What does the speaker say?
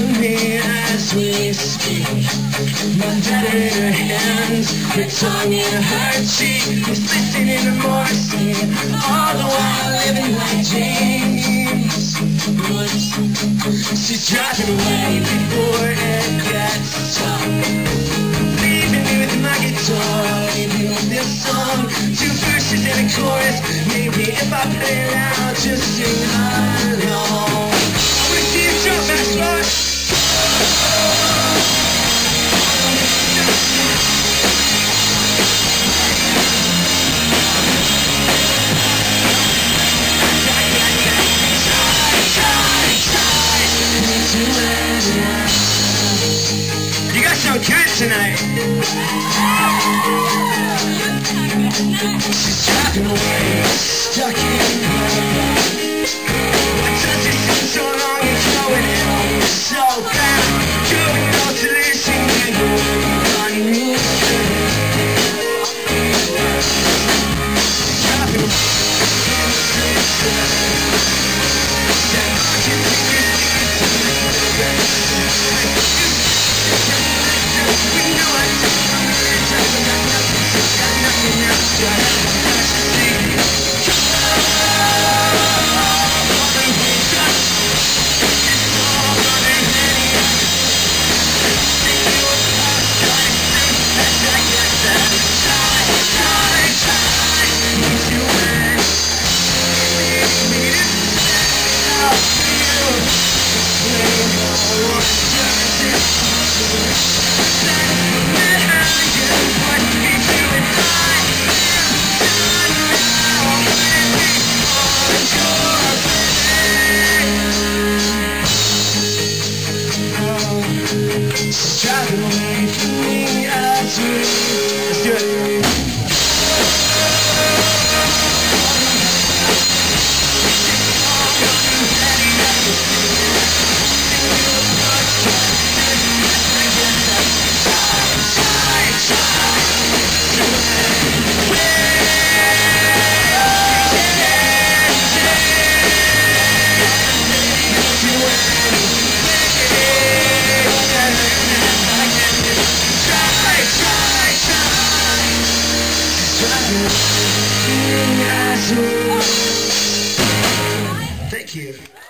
to me as we speak. My letter in her hands, her tongue in her cheek. She's listening to Morrissey, all the while living like dreams. But she's driving away before it gets tough. Leaving me with my guitar, leaving with this song. 2 verses and a chorus. Maybe if I play it out, just sing along. I wanna see you jump fast forward. You got some good tonight. She's driving away, stuck in her mind. What does it seem so long and going in so fast? Going out to listen and going on. She's driving away. Driving away from me as we. Let's do it. Thank you.